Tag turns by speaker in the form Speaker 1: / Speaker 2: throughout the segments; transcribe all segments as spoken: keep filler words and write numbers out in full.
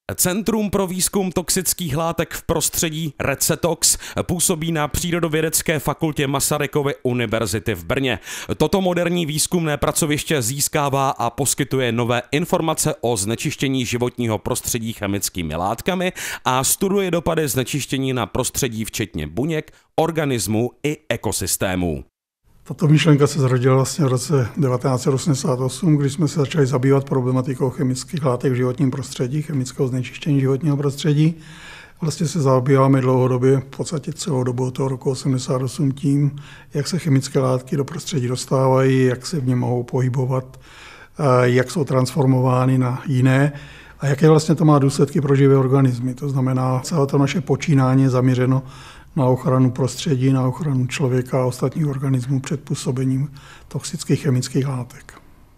Speaker 1: Centrum pro výzkum toxických látek v prostředí RECETOX působí na Přírodovědecké fakultě Masarykovy univerzity v Brně. Toto moderní výzkumné pracoviště získává a poskytuje nové informace o znečištění životního prostředí chemickými látkami a studuje dopady znečištění na prostředí včetně buněk, organismů i ekosystémů.
Speaker 2: Tato myšlenka se zrodila vlastně v roce devatenáct set osmdesát osm, když jsme se začali zabývat problematikou chemických látek v životním prostředí, chemického znečištění životního prostředí. Vlastně se zabýváme dlouhodobě, v podstatě celou dobu od toho roku osmdesát osm tím, jak se chemické látky do prostředí dostávají, jak se v něm mohou pohybovat, jak jsou transformovány na jiné a jaké vlastně to má důsledky pro živé organismy. To znamená, celé to naše počínání je zaměřeno na ochranu prostředí, na ochranu člověka a ostatních organismů před působením toxických chemických látek.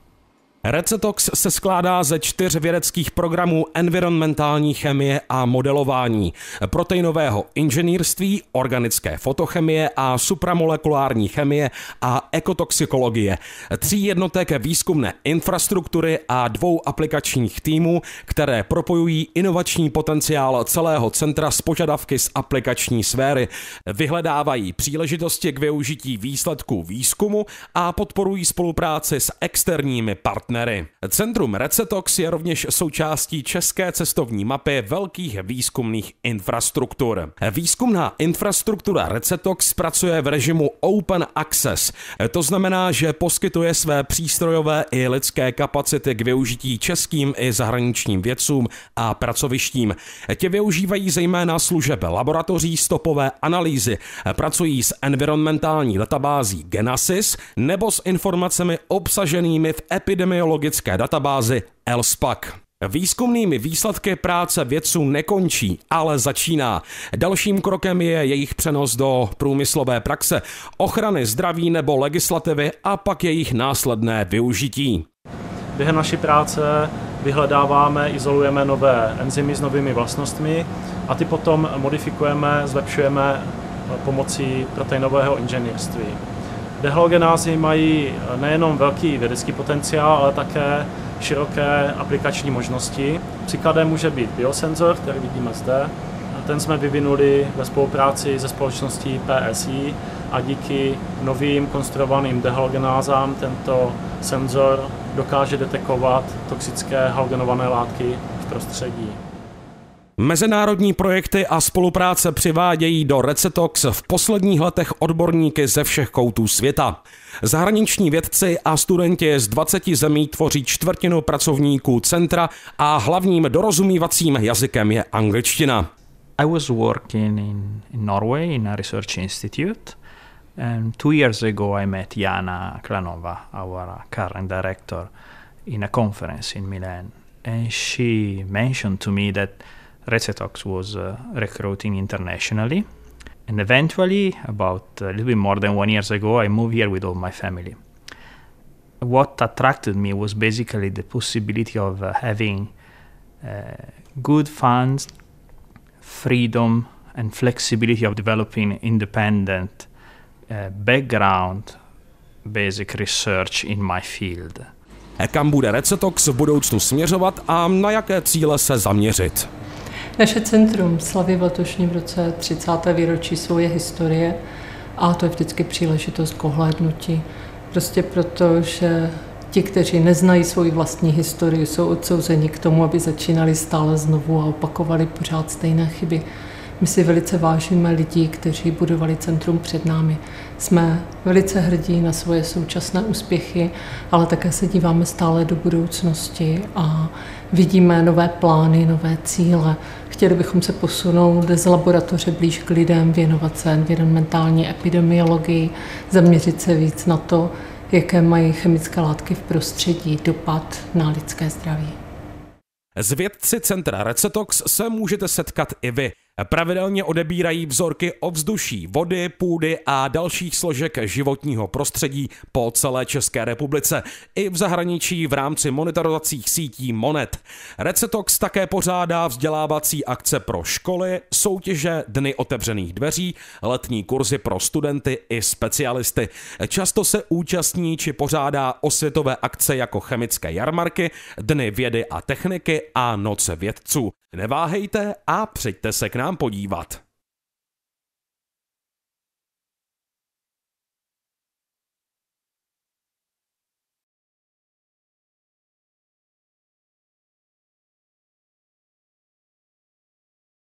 Speaker 1: RECETOX se skládá ze čtyř vědeckých programů environmentální chemie a modelování, proteinového inženýrství, organické fotochemie a supramolekulární chemie a ekotoxikologie, tří jednotek výzkumné infrastruktury a dvou aplikačních týmů, které propojují inovační potenciál celého centra s požadavky z aplikační sféry, vyhledávají příležitosti k využití výsledků výzkumu a podporují spolupráci s externími partnery. Centrum RECETOX je rovněž součástí české cestovní mapy velkých výzkumných infrastruktur. Výzkumná infrastruktura RECETOX pracuje v režimu Open Access. To znamená, že poskytuje své přístrojové i lidské kapacity k využití českým i zahraničním vědcům a pracovištím. Ti využívají zejména služeb laboratoří stopové analýzy, pracují s environmentální databází Genasys nebo s informacemi obsaženými v epidemiologické databázi L S P A C. Výzkumnými výsledky práce vědců nekončí, ale začíná. Dalším krokem je jejich přenos do průmyslové praxe, ochrany zdraví nebo legislativy a pak jejich následné využití.
Speaker 3: Během naší práce vyhledáváme, izolujeme nové enzymy s novými vlastnostmi a ty potom modifikujeme, zlepšujeme pomocí proteinového inženýrství. Dehalogenázy mají nejenom velký vědecký potenciál, ale také široké aplikační možnosti. Příkladem může být biosenzor, který vidíme zde. Ten jsme vyvinuli ve spolupráci se společností P S I a díky novým konstruovaným dehalogenázám tento senzor dokáže detekovat toxické halogenované látky v prostředí.
Speaker 1: Mezinárodní projekty a spolupráce přivádějí do RECETOX v posledních letech odborníky ze všech koutů světa. Zahraniční vědci a studenti z dvaceti zemí tvoří čtvrtinu pracovníků centra a hlavním dorozumívacím jazykem je angličtina.
Speaker 4: I was working in, in Norway in a research institute, and two years ago I met Jana Klanova, our current director, in a conference in Milan, and she mentioned to me that RECETOX was uh, recruiting internationally, and eventually, about a little bit more than one years ago, I moved here with all my family. What attracted me was basically the possibility of uh, having uh, good funds, freedom and flexibility of developing independent uh, background, basic research in my field.
Speaker 1: Kam bude RECETOX v budoucnu směřovat a na jaké cíle se zaměřit?
Speaker 5: Naše centrum slaví v letošním roce třicáté výročí svoje historie a to je vždycky příležitost k ohlédnutí. Prostě proto, že ti, kteří neznají svoji vlastní historii, jsou odsouzeni k tomu, aby začínali stále znovu a opakovali pořád stejné chyby. My si velice vážíme lidí, kteří budovali centrum před námi. Jsme velice hrdí na svoje současné úspěchy, ale také se díváme stále do budoucnosti a vidíme nové plány, nové cíle. Chtěli bychom se posunout z laboratoře blíž k lidem, věnovat se environmentální epidemiologii, zaměřit se víc na to, jaké mají chemické látky v prostředí dopad na lidské zdraví.
Speaker 1: S vědci centra RECETOX se můžete setkat i vy. Pravidelně odebírají vzorky ovzduší, vody, půdy a dalších složek životního prostředí po celé České republice i v zahraničí v rámci monitorovacích sítí Monet. RECETOX také pořádá vzdělávací akce pro školy, soutěže, dny otevřených dveří, letní kurzy pro studenty i specialisty. Často se účastní či pořádá osvětové akce jako chemické jarmarky, dny vědy a techniky a noce vědců. Neváhejte a přijďte se k nám podívat.